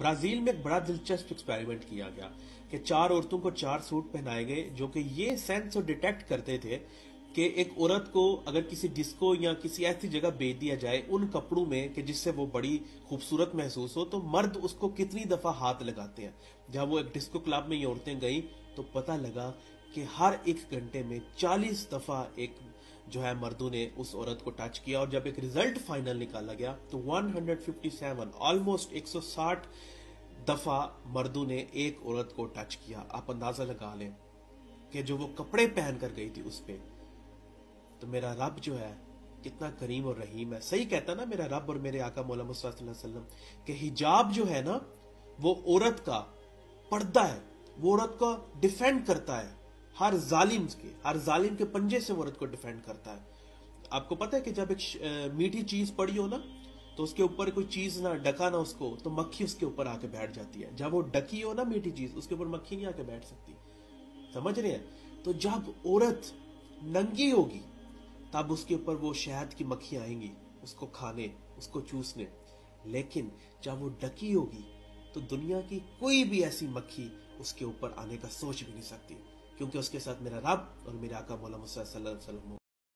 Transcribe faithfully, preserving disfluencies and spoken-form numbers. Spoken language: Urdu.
برازیل میں ایک بڑا دلچسپ ایکسپیریمنٹ کیا گیا کہ چار عورتوں کو چار سوٹ پہنائے گئے جو کہ یہ سینس اور ڈیٹیکٹ کرتے تھے کہ ایک عورت کو اگر کسی ڈسکو یا کسی ایسی جگہ بھیج دیا جائے ان کپڑوں میں کہ جس سے وہ بڑی خوبصورت محسوس ہو تو مرد اس کو کتنی دفعہ ہاتھ لگاتے ہیں. جب وہ ایک ڈسکو کلب میں یہ عورتیں گئیں تو پتہ لگا کہ ہر ایک گھنٹے میں چالیس دفعہ ایک جو ہے مردوں نے اس عورت کو ٹچ کیا. اور جب ایک ریزلٹ فائنل نکالا گیا تو ایک سو سیون آلموسٹ ایک سو ساٹھ دفعہ مردوں نے ایک عورت کو ٹچ کیا. آپ اندازہ لگا لیں کہ جو وہ کپڑے پہن کر گئی تھی اس پہ. تو میرا رب جو ہے کتنا کریم اور رحیم ہے. صحیح کہتا نا میرا رب اور میرے آقا مولا مصطفیٰ صلی اللہ علیہ وسلم کہ حجاب جو ہے نا وہ عورت کا پردہ ہے, وہ عورت کو ڈیفینڈ کرتا ہے ہر ظالم کے, ہر ظالم کے پنجے سے عورت کو ڈیفینڈ کرتا ہے. آپ کو پتہ ہے کہ جب ایک میٹھی چیز پڑی ہو نا تو اس کے اوپر کوئی چیز نہ ڈکا نہ اس کو تو مکھی اس کے اوپر آ کے بیٹھ جاتی ہے. جب وہ ڈکی ہو نا میٹھی چیز اس کے اوپر مکھی نہیں آ کے بیٹھ سکتی. سمجھ رہے ہیں؟ تو جب عورت ننگی ہوگی تب اس کے اوپر وہ شہد کی مکھی آئیں گی اس کو کھانے, اس کو چوسنے. لیکن جب وہ ڈکی ہوگی تو دنیا کی کوئی بھی ایسی مکھی اس کے اوپر آنے کا سوچ بھی نہیں سکتی, کیونکہ اس کے ساتھ میرا رب اور میرا آقا مولا مصطفیٰ صلی اللہ علیہ وسلم